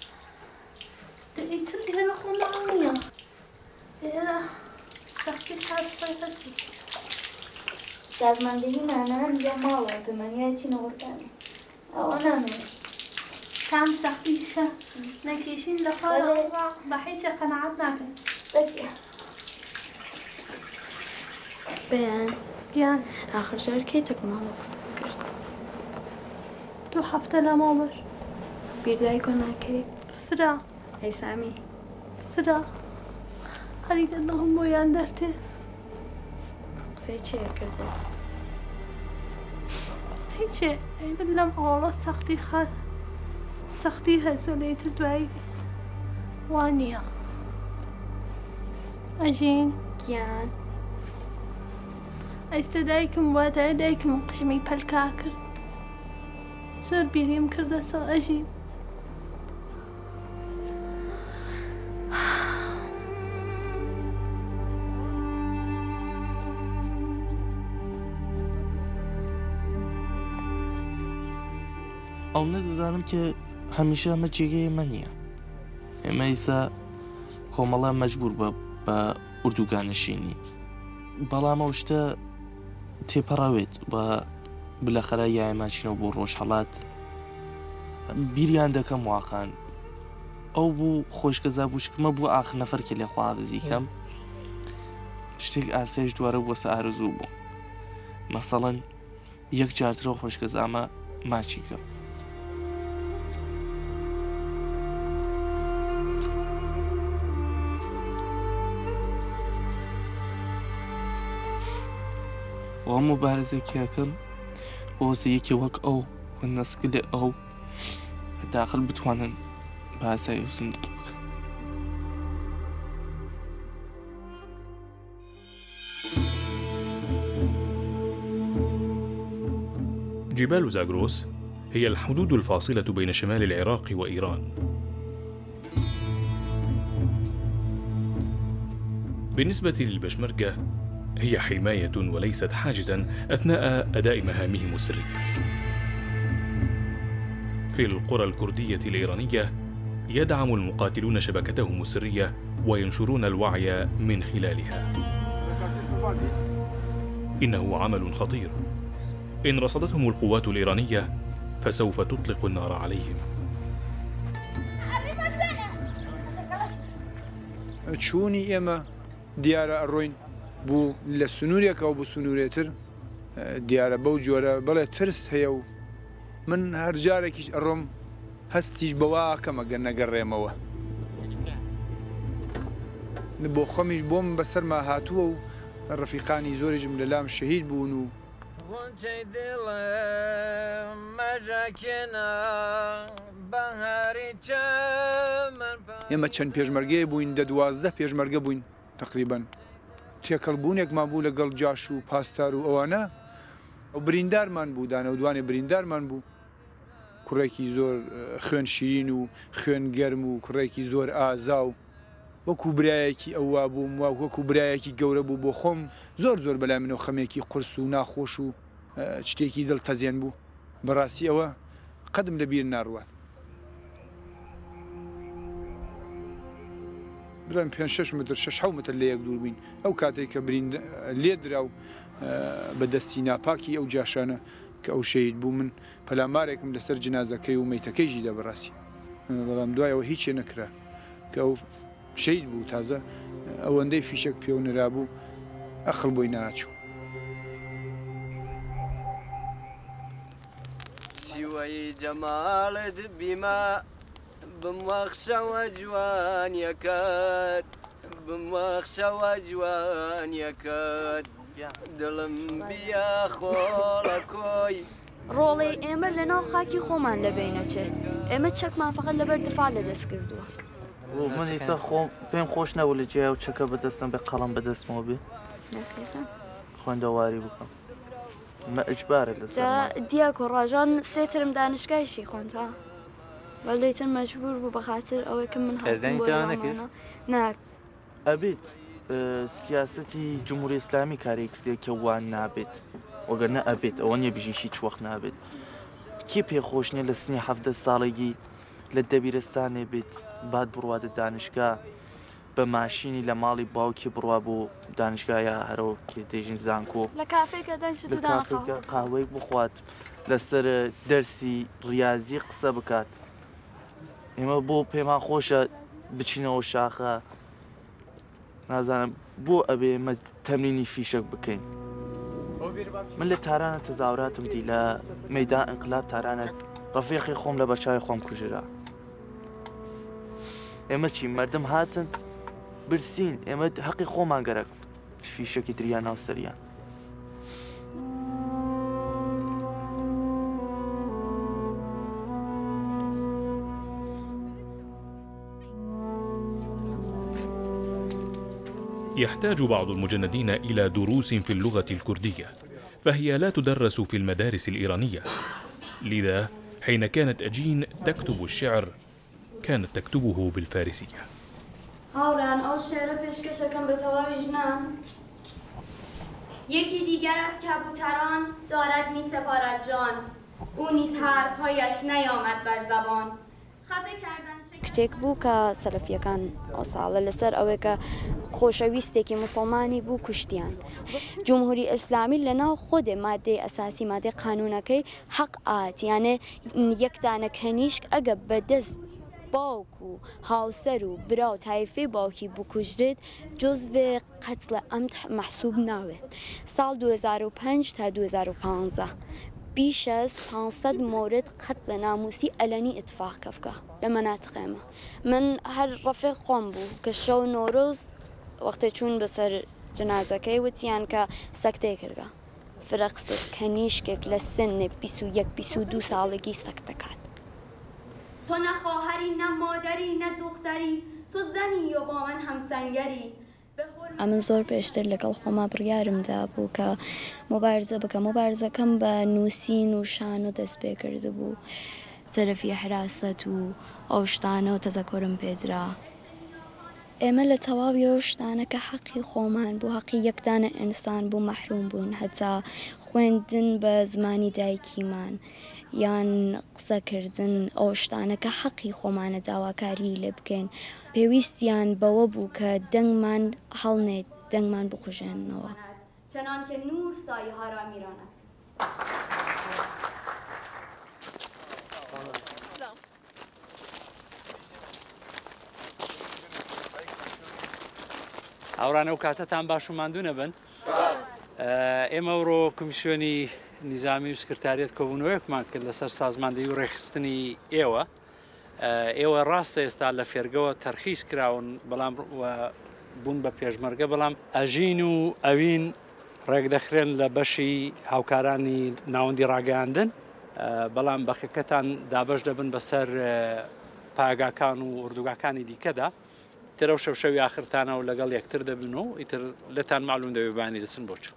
ئیتر هێنە خۆڵاو نییە ئێرە سەختی کارفەتی سازماندهیمانان لە ماوە دەمەنیای نەوەکانی ئەوە نامێت کام سەختیشە نەکێشین لە خۆرەوە بە هیچە قەنەعەت ناکەن بەسیە بەیان گیان ئاخر جار کەیتەک ماڵە قسم کرد دوو هەفتە لەمەوە بەر بیردای کۆناکەی فرا ئەی سامی فرا هەریگە دڵم بۆیان دەرتێ قسەی چێە کردێت هیچێ ئەیدە لەم ئەوڵە سەختی خات سەختی هەزۆ لەیتر دوایی وانە ئەژین گیان ئەیستە دایکم واتایە دایکم قژمی پەلکا کرد زۆر بیریم کردەسەوە ئەژین ئەو نەدەزانم کە هەمیشە ئەمە جێگەی ئێمە نییە ئێمە ئیسا کۆمەڵە مەجبور بە بە ئوردوگانشینی بەڵام ئەو شتە تێپەڕاوێت بە بلەخەرە یایماچینەوە بۆ ڕۆژهەڵات بیریان دەکەم واقعان ئەو بوو خۆشکەزا بوشکمە بوو ئاخر نەفەرکە لێ خواابزیکەم شتێک ئاسایش دوارە بۆ سە ئارزوو بوو مەسەڵەن یەک جارترەوە خۆشکەزامە ماچیکە ئەو مبارزێکیەکەم بۆزەیەکی وەک ئەو نەسکە لێ ئەو داخل بتوانن بە ئاسایی و زیندگی بکەن. جبال زاغروس هي الحدود الفاصلة بين شمال العراق وإيران. بالنسبة للبشمركة هي حماية وليست حاجزا أثناء أداء مهامهم السرية. في القرى الكردية الإيرانية يدعم المقاتلون شبكتهم السرية وينشرون الوعي من خلالها. إنه عمل خطير، إن رصدتهم القوات الإيرانية فسوف تطلق النار عليهم. تشوني إما ديارة الروين بو لسنوريك أو بسنوريتر ديارة بوجورة بلا ترس هيو من هرجارك الروم هستيج بواك ما قلنا قريموا نبو خميش بوم بسر ما هاتوا الرفيقاني زوري جملة لام الشهيد بونو ئێمە چەند پێشمەرگەی بووین دە دوازدە پێشمەرگە بووین تقریبان تێکەڵبوونێک مابوو لەگەڵ جاش و پاستار و ئەوانە ئەو بریندارمان بوو دانە و دوانێ بریندارمان بوو کوڕێکی زۆر خوێن شیرین و خوێن گەرم و کوڕێکی زۆر ئازا و وەکو برایەکی ئەووا بووم وا وەکو برایەکی گەورە بوو بۆ خۆم زۆر زۆر بەلای منەوە خەمێکی قورس و ناخۆش و شتێکی دڵ تەزیێن بوو بەڕاستی ئەوە قەدم لە بیر ناڕوات بڵێم پێنج شەش متر شەش حەوت متر لە یەک دوور بین ئەو کاتێک کە برین لێ درا و بەدەستی ناپاکی ئەو جاشانە کە ئەو شەید بوو من پەلامارێکم لەسەر جنازەکەی و مەیتەکەیژی دا بەڕاستی بەڵام دوایەوە هیچێ نەکرا کە ئەو شەید بوو تازە ئەوەندەی فیشک پێ و نرابوو ئەخڵ بۆی ناچوو سیوەی جەماڵت بیمە بموەخشەوە جوانیەکەت بموەخشەوە جوانیەکەت دڵم بیا خۆڵە کۆی ڕۆڵی ئێمە لەناو خاکی خۆمان لەبینەچێت ئێمە چەکمان فقط لەبەر دفاع لەدەست کردووە من ئیسا خۆم پێم خۆش نەبوو لە جیا و چەکە بەدەستم بێ قەڵم بەدەستمەوە بێ خوێندەواری بکەم مە ئەجبارە لەسەر دیاکۆ ڕاژان سێترم دانشگایشی خوێندها بەڵێتر مەجبور بوو بەخاتر ئەوەی کە من هاتم ئەبێت سیاسەتی جمهوری ئیسلامی کاری کردێ کە وان نابێت وەگەرنە ئەبێت ئەوە نیە بژین هیچ وەخت نابێت کێ پێخۆش نیە لە سنی هەفتە ساڵێکی لە دەبیرستانێ بێت باد بڕوادە دانشگا بە ماشینی لە ماڵی باوکی بڕوا بۆ دانشگایە هەرەوە کێ دێژین زانکۆ لە کافێکە کافێکە قاوەی بخوات لەسەر دەرسی ڕاضی قسە بکات ئێمە بۆ پێمان خۆشە بچینەوە شاخە نازانم بۆ ئەبێ ئێمە تەمرینی فیشک بکەین من لە تارانە تەزاوراتم دی لە مەیدان ئەنقلاب تارانە ڕەفیقی خۆم لە بەرچاوی خۆم کوژرا ئێمە چی مردم هاتن برسین ئێمە حەقی خۆمان گەرەک فیشەکی دریان ناو سەریان يحتاج بعض المجندين إلى دروس في اللغة الكردية، فهي لا تدرس في المدارس الإيرانية. لذا حين كانت أجين تكتب الشعر كانت تكتبه بالفارسية. هاوران ئەو شێرە پێشکەشەکەم بە تەواوی ژنان یکی دیگر از کبوتران دارد می سپارد جان او نیز حرفهایش نیامد بر زبان خفه کردن کچێک بوو کە سەلەفیەکان ئەو ساڵە لەسەر ئەوەی کە خۆشەویستێکی مسلمانی بوو کوشتیان جمهوری ئیسلامی لەناو خۆدێ مادەی ئەساسی مادەی قانونەکەی حەق ئاتیانە یەکدانە کەنیشک ئەگە بەدەست باوک و هاوسەر و برا و تایفەی باوکی بکوژرێت جزوێ قەتلە ئەمد مەحسوب ناوێت ساڵ دوو هەزار و پێنج تا دوو هەزار و پانزە بیش از پانصد مورد قتل ناموسی علنی اتفاق کەفکە لە مەناتقێمە من هەر ڕەفیق خۆم بوو کە شەو نۆرۆز وەختێ چوون بەسەر جنازەکەی وتیان کە سەکتەی کردە فرەقسس کەنیشکێک لە سنێ بیست و یەک بیست و دوو ساڵگی سەکتە کات تو نه خواهری نه مادری نه دختری تو زنی و با من همسنگری ئەمن زۆر پێشتر لەگەڵ خۆما بڕیارمدا بوو کە مبارزە بکەم مبارزەکەم بە نووسین و شان و دەست پێ کرده بوو تەرەفی حراست و ئەو شتانە و تەزەکۆرم پێدرا ئێمە لە تەواوی ئەو شتانە کە حەقی خۆمان بوو حەقی یەکدانە ئینسان بوو مەحروم بوون هەتا خوێندن بە زمانی دایکیمان یان قسەکردن ئەو شتانە کە حەقی خۆمانە داواکاری لێ بکەین پێویستیان بەوە بوو کە دەنگمان هەڵنێت دەنگمان بخوژێنەوە چنان که نور سایه ها را میراند ئەوڕانە و کاتەتان باش و ماندوو نەبن ئێمە ئەوڕۆ کمیسیۆنی نیزامی و سکرتاریەت کۆبوونەوەیەکمان کرد لەسەر سازماندەی و ڕێخستنی ئێوە ئێوە ڕاستە ئێستا لە فێرگەوە تەرخیص کراون بەڵام بوون بە پێشمەرگە بەڵام ئەژین و ئەوین ڕێک دەخرێن لە بەشی هاوکارانی ناوەندی ڕاگەاندن بەڵام بەخێکەتان دابەش دەبن بەسەر پاگاکان و ئوردوگاکانی دیکەدا ترە و شەوشەوی ئاخرتانە و لەگەڵ یەکتر دەبن و ئیتر لەتان معلوم دەبێبانی دەسن بۆچە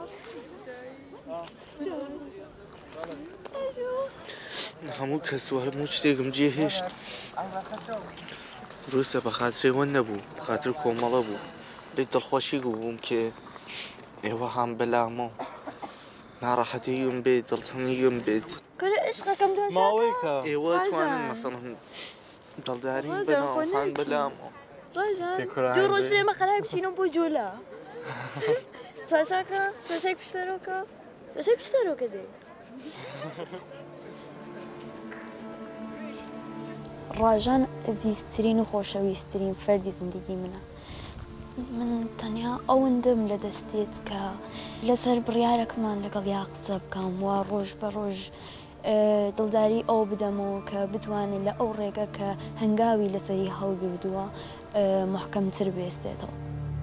هەموو کەس و هەموو شتێکم جێهێشت ڕووسە بە خاترێوە نەبوو بەخاتر کۆمەڵە بوو بێت دڵخۆشی بووم کە ئێوە هەم بەلامەوە ناڕەحەتیگم بێت دڵتەنیگم بێت ماوەیکە ئێوە توانن مەسەڵەن دڵدارین بەناوان بەلامەوە دوو ڕۆژ لێمە قەرار بچینم بۆ جۆلا ساشاکە ساشای پیشتەرۆکە ساشای پیشتەرۆکە دێ ڕاژان ئەزیزترین و خۆشەویستترین فەردی زندگی منە من تەنیا ئەوەندەم لە دەستێت کە لەسەر بڕیارەکەمان لەگەڵ یا قسە بکەم وا ڕۆژ بە ڕۆژ دڵداری ئەو بدەمەوە کە بتوانێت لە ئەو ڕێگە کە هەنگاوی لەسەری هەڵبردووە محکەمتر بێستێتەوە.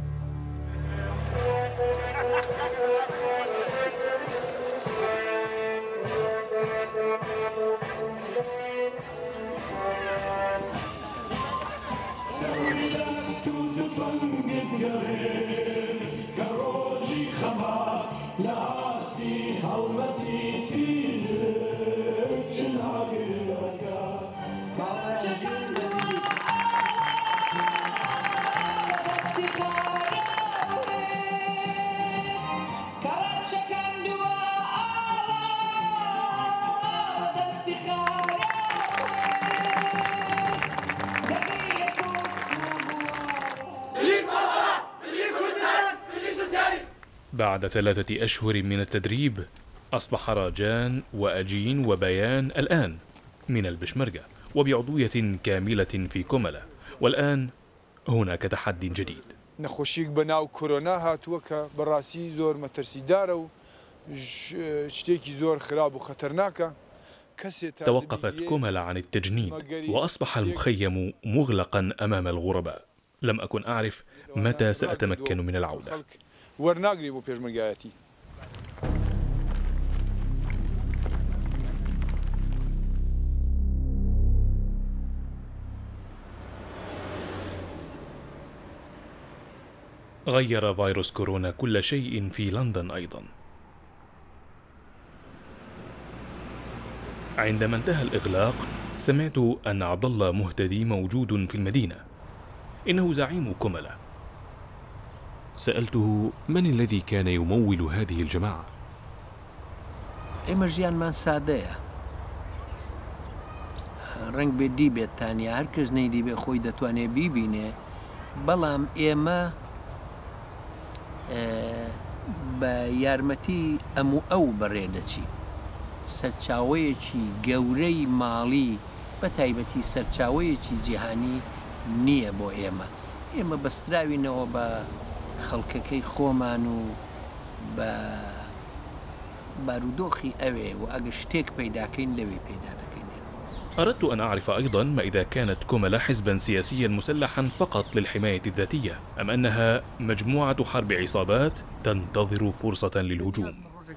بعد ثلاثة أشهر من التدريب أصبح راجان وأجين وبيان الآن من البشمركة وبعضوية كاملة في كوملا، والآن هناك تحدي جديد. نەخۆشیک بەناو کۆرۆنا هاتووە کە بەڕاستی زۆر مەترسیدارە و شتێکی زۆر خراپ و خەتەرناکە. توقفت كوملا عن التجنيد وأصبح المخيم مغلقا أمام الغرباء. لم أكن أعرف متى سأتمكن من العودة. وەرناگری بۆ پێشمەرگایەتی. غير فيروس كورونا كل شيء في لندن أيضا. عندما انتهى الإغلاق سمعت أن عبد الله مهتدي موجود في المدينة، إنه زعيم كوملا. سألته من الذي كان يمول هذه الجماعة؟ ئێمە ژیانمان سادەیە ڕنگ بێ دی بێت تانیا هەر کەس نەیدی بێ خۆی دەتوانێت بیبینێ، بەڵام ئێمە بە یارمەتی ئەموو ئەو بەڕێ دەچین. سەرچاوەیەکی گەورەی ماڵی بە تایبەتی سەرچاوەیەکی جیهانی نییە بۆ ئێمە. ئێمە بەستراوینەوە بە خەڵکەکەی خۆمان و بە بارودۆخی ئەوێ و ئەگە شتێک پەیداکەین لەوێ پەیدا دەکەین. أردت أن أعرف أيضا ما إذا كانت كوملا حزبا سياسيا مسلحا فقط للحماية الذاتية أم أنها مجموعة حرب عصابات تنتظر فرصة للهجوم.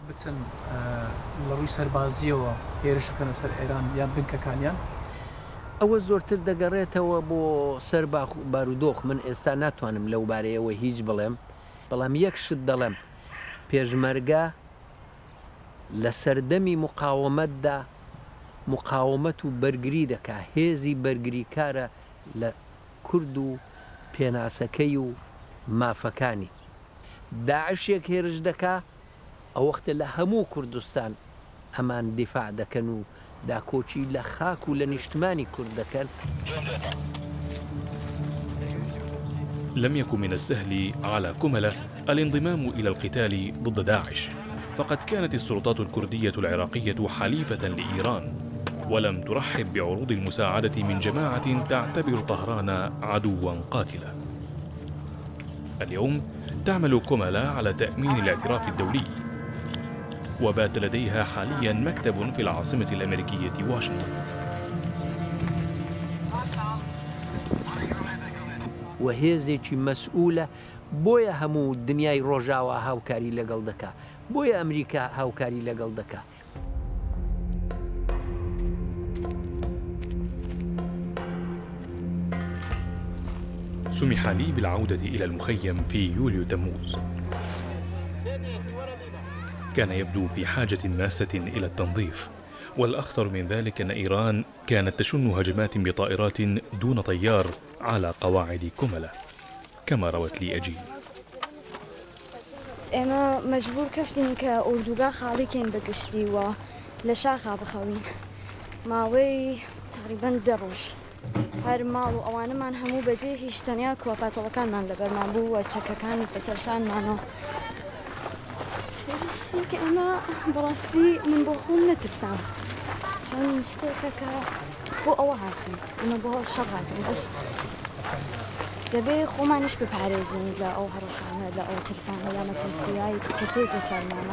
ئەوە زۆرتر دەگەڕێتەوە بۆ سەر بارودۆخ. من ئێستا ناتوانم لەو بارەیەوە هیچ بڵێم، بەڵام یەک شت دەڵێم، پێشمەرگە لە سەردەمی مقاومەتدا مقاومەت و بەرگری دەکا، هێزی بەرگری کارە لە کورد و پێناسەکەی و مافەکانی. داعشێک هێرش دەکا ئەو وەختە لە هەموو کوردستان ئەمان دیفاع دەکەن و داکۆچی لە خاک و لە نیشتمانی کورد دەکەن. لم يكن من السهل على كوملا الانضمام إلى القتال ضد داعش، فقد كانت السلطات الكردية العراقية حليفة لإيران ولم ترحب بعروض المساعدة من جماعة تعتبر طهران عدوا قاتلا. اليوم تعمل كوملا على تأمين الاعتراف الدولي، وبات لديها حاليا مكتب في العاصمة الأمريكية واشنطن. وهێزێکی مەسئولە بۆیە هەموو دنیای ڕۆژاوە هاوکاری لەگەڵ دەکا، بۆیە ئەمریکا هاوکاری لەگەڵ دەکا. سمح لي بالعودة إلى المخيم في يوليو تموز. كان يبدو في حاجة ماسة إلى التنظيف، والأخطر من ذلك أن إيران كانت تشن هجمات بطائرات دون طيار على قواعد كوملا كما روت لي أجين. ئێمە مەجبور کەفتین کە ئوردوگا خاڵیکەین بەگشتی و لە شاخا بخەوین ماوەی تقریبەن دە ڕۆژ هەر ماڵ و ئەوانەمان هەموو بەجێ هیچ تەنیا کۆپاتۆڵەکانمان لەبەرمان بوو و چەکەکان بەسەرشانمانەوە ترسی کە ئێمە بەڕاستی من بۆ خۆم نەترسام چۆن شتێکە کە بۆ ئەوە هاتین ئەمە بۆ شەڕ هاتوون بەس دەبێ خۆمانش بپارێزین لە ئەو هەڕەشانە لە ئەو ترسانە یا مەترسیایی کە تێکە سەرمانە.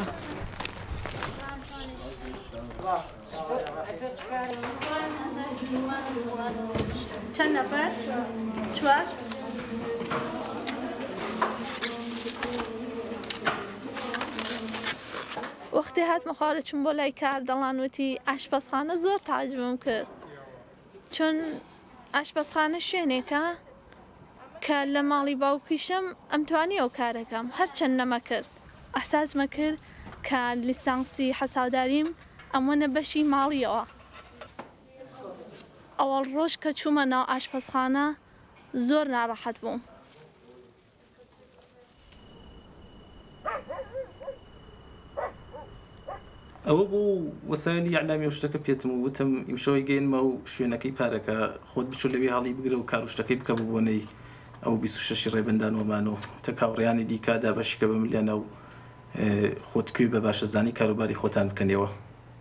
چەند نەفەر؟ چوار؟ وەختی هاتمە خوارە چوون بۆ لای کار دەڵانوتی ئاشپەزخانە زۆر تاجبم کرد چۆن ئاشپەزخانە شوێنێکە کە لە ماڵی باوکیشم ئەمتوانی ئەو کارەکەم هەرچەند نەمە کرد ئەحساسمە کرد کە لیسانسی حەساوداریم ئەمەنە بەشی ماڵیەوە. ئەوەڵ ڕۆژ کە چوومە ناو ئاشپەزخانە زۆر ناڕەحەت بووم. ئەوە بوو وەسایلی ئیعلامی و شتەکە پێتم و وتم ئیمشەوەی گەینمە و شوێنەکەی پارەکە خۆت بچۆ لەوێ هەڵی بگرە و کار و شتەکەی بکە ببوونەی ئەو بیست و شەشی ڕێبەندانەوەمان و تە کاوڕێیانی دیکادا بەشیکە بە ملیانە و خۆتکوی بە باشەزانی کاروباری خۆتان بکەنەوە.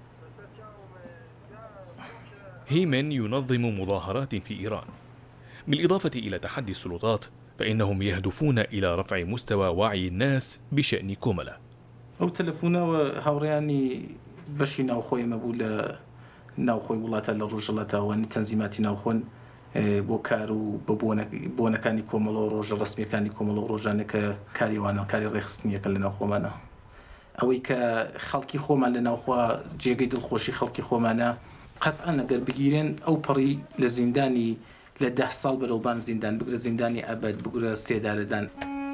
هيمن ينظم مظاهرات في إيران. بالإضافة إلى تحدي السلطات فإنهم يهدفون إلى رفع مستوى وعي الناس بشأن كوملا. ئەو تەلەفۆنەوە هاوڕێیانی بەشی ناوخۆی مەبوو لە ناوخۆی وڵاتە لە ڕۆژەڵاتەوەنی تەنزیماتی ناوخۆن بۆ کار و بە بۆنەکانی کۆمەڵە و ڕۆژە ڕسمیەکانی کۆمەڵە و ڕۆژانە کە کاریوانە کاری ڕێخستنیەکە لە ناوخۆمانە ئەوەی کە خەڵکی خۆمان لە ناوخوا جێگەی دڵخۆشی خەڵکی خۆمانە قەتعان ئەگەر بگیرێن ئەو پەڕی لە زیندانی لە ده ساڵ بەرەوبان زیندان بگرە زیندانی ئەبەد بگرە سێدارەدان.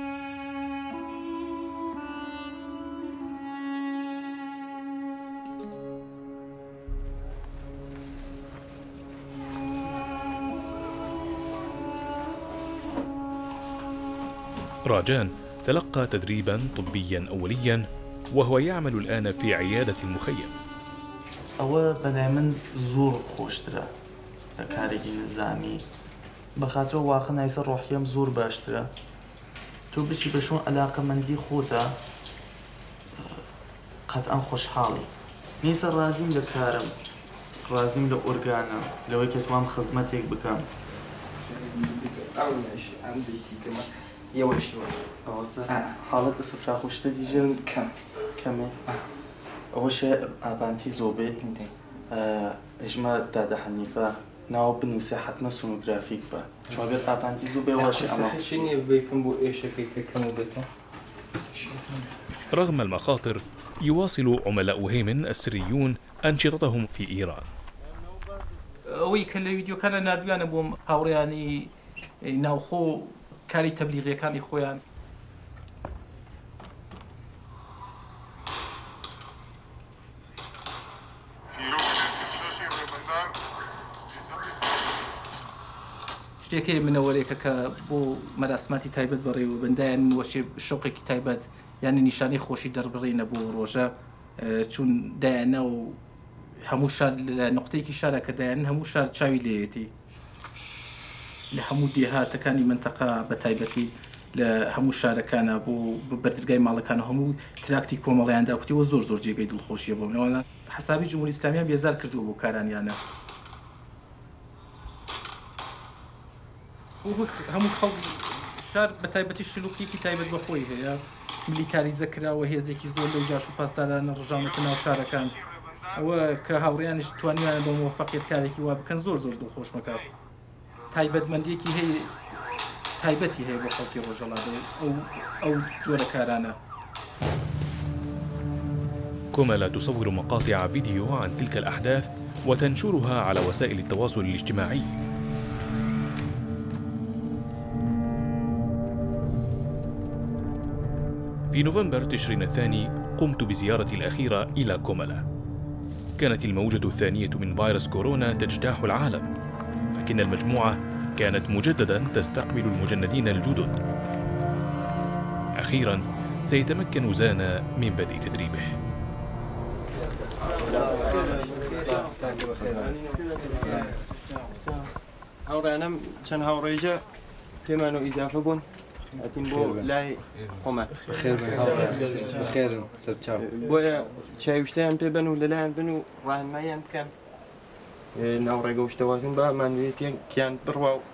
راجان تلقى تدريبا طبيا أوليا وهو يعمل الآن في عيادة المخيم. ئەوە بەلای من زۆر خۆشترە لە کارێکی نظامی بەخاطرە واقع نایسە ڕۆحیەم زۆر باشترە تۆ بچی بە شۆن عەلاقەمەندی خۆتە قەتعەن خۆشحاڵی نیسە ڕازیم لە کارم ڕازیم لە ئۆرگانە لەوەی کە توام خزمەتێک بکەم. یەوەش حاڵەت سفرا خوشتە دیژێن کەم کەمێ ئەوەش ئاپانتی زۆبێ ئێژمە دادە حەنیفە ناو بنووسێ حتممە سونوگرافیک بە چۆن بێت ئاپانتی زوو بێ واشی ئەمەشینیە بێکم بۆ ئێشەکەی کە کەم بێتە. رغم المخاطر يواصل عملاء هيمن السريون أنشطتهم في إيران. ئەوەی کە لە ڤیدیۆکانە نردویانە بۆم هاوڕێیانی ناوخۆ کاری تەبلیغیەکانی خۆیان شتێکی منەوەرێکە کە بۆ مەراسماتی تایبەت بەڕێ و بەندایان وەشێ شەوقێکی تایبەت یانی نیشانەی خۆشی دەربڕینە بۆ ڕۆژە چون دایانە و هەموو شار لە نقطەیەکی شارە کە دایان هەموو شار چاوی لێتی لە هەموو دێهاتەکانی منتەقا بە تایبەتی لە هەموو شارەکانە بۆ بەردرگای ماڵەکانە هەموو تراکتی کۆمەڵیاندا کوتیەوە زۆر زۆر جێگەی دڵخۆشیە بۆ منەوەە حسابی جمهوری ئیسلامیان بێزار کردووە بۆ کارانیانە هەموو خەڵکی شار بە تایبەتی شلوکێکی تایبەت بەخۆی هەیە ملیتاریزە کراوە هێزێکی زۆر لەو جاش و پاسدارانە ڕژاونەکە ناو شارەکان ئەوە کە هاوڕێیانش توانیوانە بە موفەقیەت کارێکی وا بکەن زۆر زۆر دڵخۆش مەکات تایبەتمەندیەکی هەیە تایبەتی هەیە بۆ خەڵکی ڕۆژەڵات ئەو ئەو جۆرە کارانە. كوملا تصور مقاطع فيديو عن تلك الأحداث وتنشرها على وسائل التواصل الاجتماعي. في نوفمبر تشرين الثاني قمت بزيارتي الأخيرة إلى كومالا. كانت الموجة الثانية من فيروس كورونا تجتاح العالم، لكن المجموعة كانت مجددا تستقبل المجندين الجدد. أخيرا سيتمكن زانا من بدء تدريبه. هاوڕێنم چەند هاوڕێژە پێمان و ئیزافە بوون ئەتیم بۆ لای خۆمان خێرن سەرچاو بۆیە چاویشتیان پێ بن و لەلایەن بن و ڕاهنماییان بکەن ناوڕێگە وشتەوەتون بە مانوێتیان بڕوا و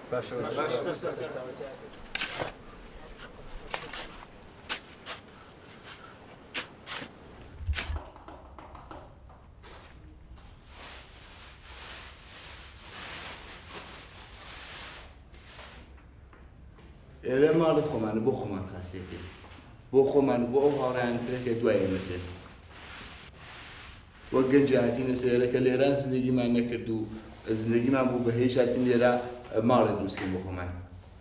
ئێرە ماڵی خۆمانە بۆ خۆمان کاسێتی بۆ خۆمان بۆ ئەو هاوڕێیان ترێکە دوای ئێمەتێت وەک گەنجاهاتینە سێرە کە لێران زندگیمان نەکرد و زندگیمان بوو بە هێش هاتین لێرە ماڵێ دروستکەین بۆ خۆمان.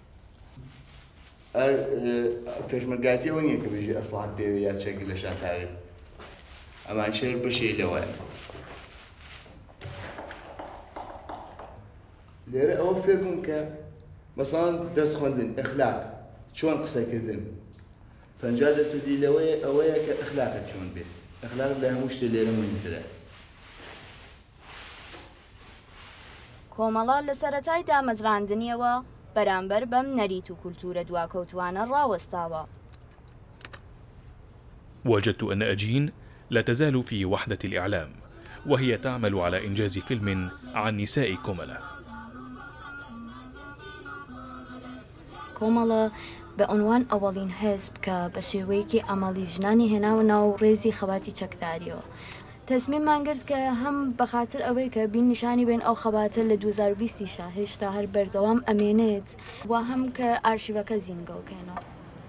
پێشمەرگاتی ئەوە نییە کە بێژی ئەسڵات پێوێ یا چەکی لە شانتاوێت، ئەمان شێر بەشێ لەوەیە. لێرە ئەوە فێر بووم کە مەساڵەن دەرس خوێندن، ئەخلاق، چۆن قسەکردن، پەنجا دەسەدی لەوەیە ئەوەیە کە ئەخلاقت چۆن بێت. ئەخلاق لە هەموو شتێ لێرە مهمترە. کۆمەڵە لە سەرەتای دامەزراندنیەوە بەرامبەر بەم نەریت و کولتورە دواکەوتوانە ڕاوەستاوە. وجدت أن أجين لا تزال في وحدة الإعلام، وهي تعمل على إنجاز فيلم عن نساء كومالا. کۆمەڵە بە عنوان ئەوەڵین حزب کە بە شێوەیەکی ئەمەڵی ژنانی هێناوە ناو ڕێزی خەباتی چەکداریەوە. تەسمیمان کرد کە هەم بەخاتر ئەوەی کە بین نیشانی بین ئەو خەباتە لە دوو هەزار و بیستیشە هێشتا هەر بەردەوام ئەمێنێت و هەم کە ئارشیڤەکە زیینگەوکەنەوە.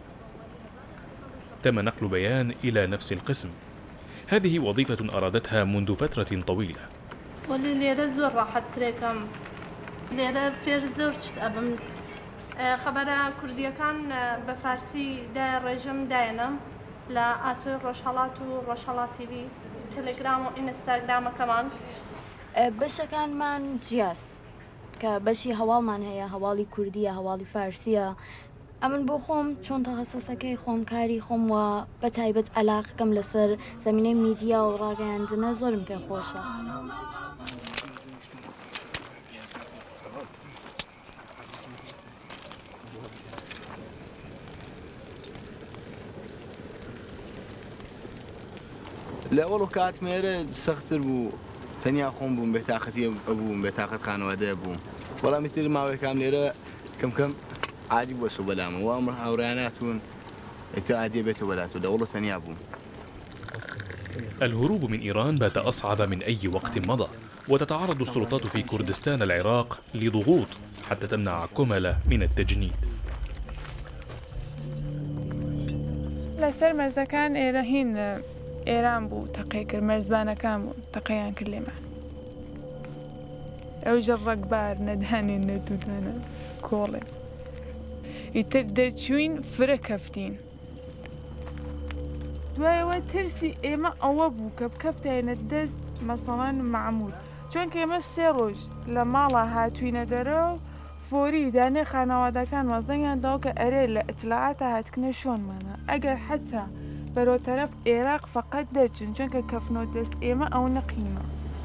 تم نقل بيان إلى نفس القسم. هذه وظيفة أرادتها منذ فترة طويلة. ولی لێرە زۆر ڕاحەتترێکم، لێرە فێر زۆر شت ئەبم. خەبەرە کوردیەکان بە فارسی دای ڕێژم دایەنم لە ئاسۆی ڕۆژهەڵات و ڕۆژهەڵات تیڤی، تەلەگرام و ئینستاگرامەکەمان. بەشەکانمان جیاس کە بەشی هەواڵمان هەیە، هەواڵی کوردیە، هەواڵی فارسیە. ئەمن بۆ خۆم چۆن تەخەسوسەکەی خۆمکاری خۆم و بە تایبەت عەلاقەکەم لەسەر زەمینەی میدیا و ڕاگەیاندنە زۆرم پێخۆشە. لە ئەوڵ کاتمێرە سەختتر بوو، تەنیا خۆم بووم، بێتاقەتی بووم، بێتاقەت خانەوادەیە بووم. وەڵامی تر ماوەیەکام لێرە کەم کەم عادی بووە سو بەلامە و ئەمە هاوڕیاناتون ئێستا عادیە بێتەوە بەلاتەوە، لە ئەوڵە تەنیا بووم. الهروب من إيران بات أصعب من أي وقت مضى، وتتعرض السلطات في كردستان العراق لضغوط حتى تمنع كومالا من التجنيد. لەسەر مەرزەکان ئێرە هین ئێران بوو تەقەی کرد، مەرزبانەکان بوون تەقەیان کرد لێمان. ئەوژە ڕەگبار نەدانێن نەدوودانە کۆڵێ. ئیتر دەرچوین فرە کەفتین. دوایەوە ترسی ئێمە ئەوە بوو کە بکەفتێنە دەست مەسەڵەن مەعموود، چونکە ئێمە سێ ڕۆژ لە ماڵە هاتووینە دەرەوە فۆری دانێ خانەوادەکان وەزەنیان داو کە ئەرێ لە ئەتلاعاتە هاتکنە شۆنمانە ئەگەر حتا بەرەو تەرەف عێراق فقط دەرچن، چونکە کەفنەوە دەست ئێمە ئەو نەقینە.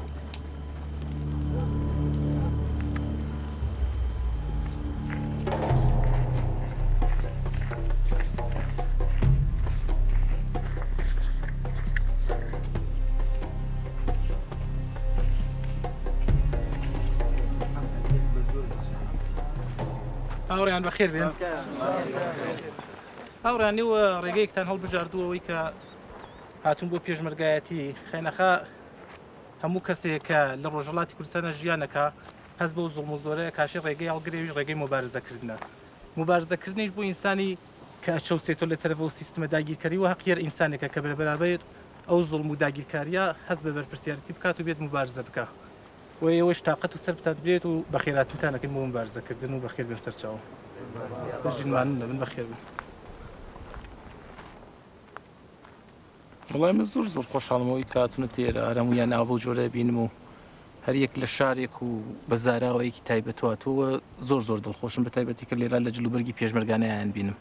هاوڕێیان بەخێر بێن. هاوڕیان نیوە ڕێگەیەکتان هەڵبژاردووەوەی کە هاتوون بۆ پێشمەرگایەتی خێنەخە هەموو کەسێک کە لە ڕۆژهەڵاتی کوردستانە ژیانەکە هەست بۆ زوڵم و زۆرەیە کاشی ڕێگەی هەڵگرێویش ڕێگەی مبارزەکردنە. مبارزەکردنیش بۆ ئینسانی کە ئەچەوسێتەوە لە تەرەفە و سیستمە داگیرکاری و حەقیەر ئینسانێکە کە بەرابەر ئەو زوڵم و داگیرکاریە هەست بە بەرپرسیارەتی بکات و بێت مبارزە بکە. و ئێوەش تااقەت و سەر بتان بێت و بەخێراتتانەکەین بۆ مبارزەکردن و بەخێر بێن سەرچاوە. ژینوان نەبن بەخێر بن. وڵای من زۆر زۆر خۆشحاڵمەوەی کاتونە تێرە ئارەمویان ئابوو جۆرە بینم و هەریەک لە شارێک و بە زاراوەیەکی تایبەتواتەوە زۆر زۆر دڵخۆشم بە تایبەتی کە لێرە لە جلوبەرگی پێشمەرگانەیان بینم.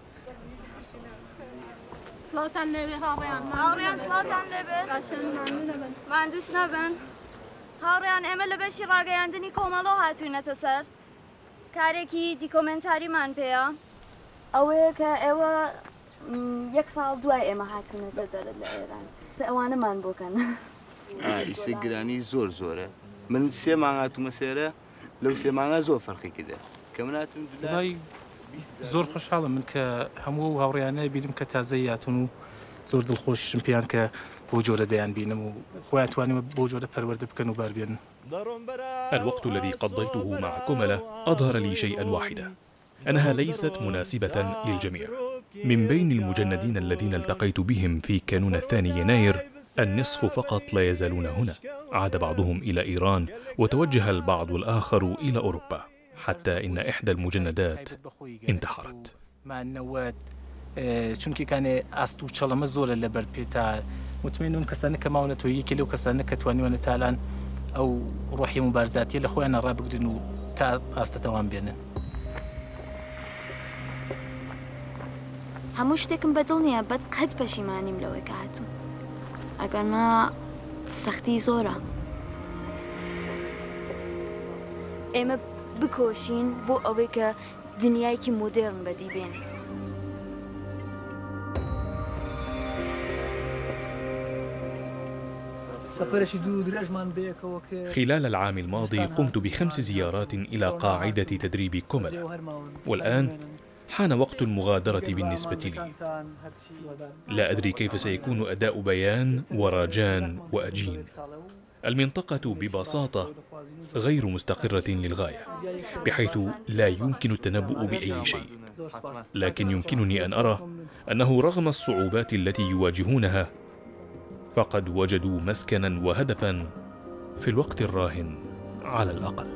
سڵاتان لێبێ هاوڕێیان هاوڕێیان سڵاتان لێبێت ماندووش نەبن. هاوڕێیان ئێمە لە بەشی ڕاگەیاندنی کۆمەڵۆ هاتووینەتە سەر کارێکی دیکۆمنتاریمان پێەیە ئەوەیە کە ئێوە یەک ساڵ دوای ئێمە هاتوونەتە دەرێت لە ئێران ئەوانەمان بۆکەن. ئیسە گرانی زۆر زۆرە. من سێ مانگ هاتوومە سێرە لەو سێ مانگە زۆر فەرقی کردە کە من هاتم دوای زۆر خۆشحاڵم من کە هەموو هاوڕێیانە بینم کە تازەی هاتون و زۆر دڵخۆشم پێیان کە بۆ جۆرە دەیان بینم و خۆیان توانیوە بۆ جۆرە پەروەردە بکەن و باربێنن. الوقت الذي قضيته مع كملة أظهر لي شيئا واحدا، أنها ليست مناسبة للجميع. من بين المجندين الذين التقيت بهم في كانون الثاني يناير النصف فقط لا يزالون هنا، عاد بعضهم إلى إيران وتوجه البعض الآخر إلى أوروبا، حتى إن إحدى المجندات انتحرت. مع النواد چونکی کانێ ئاست و چەڵەمە زۆرە لە بەر پێ تا متمێنون کەسانە کە ماونەتەوە یەکێ لەو کەسانە کە توانیوانە تالان ئەو ڕۆحی مبارزاتیە لە خۆیان ڕابگرن و تا ئاستەتەوان بێنن. هەموو شتێکم بەدڵ نییە بەد قەت پەشیمانیم لەوەی کە هاتوو ئەگەنا سەختی زۆرە. ئێمە بکۆشین بۆ ئەوەی کە دنیایکی مۆدێرن بەدی بێنێ. خلال العام الماضي قمت بخمس زيارات إلى قاعدة تدريب كملة، والآن حان وقت المغادرة بالنسبة لي. لا أدري كيف سيكون أداء بيان وراجان وأجين. المنطقة ببساطة غير مستقرة للغاية، بحيث لا يمكن التنبؤ بأي شيء، لكن يمكنني أن أرى أنه رغم الصعوبات التي يواجهونها فقد وجدوا مسكنا وهدفا في الوقت الراهن على الأقل.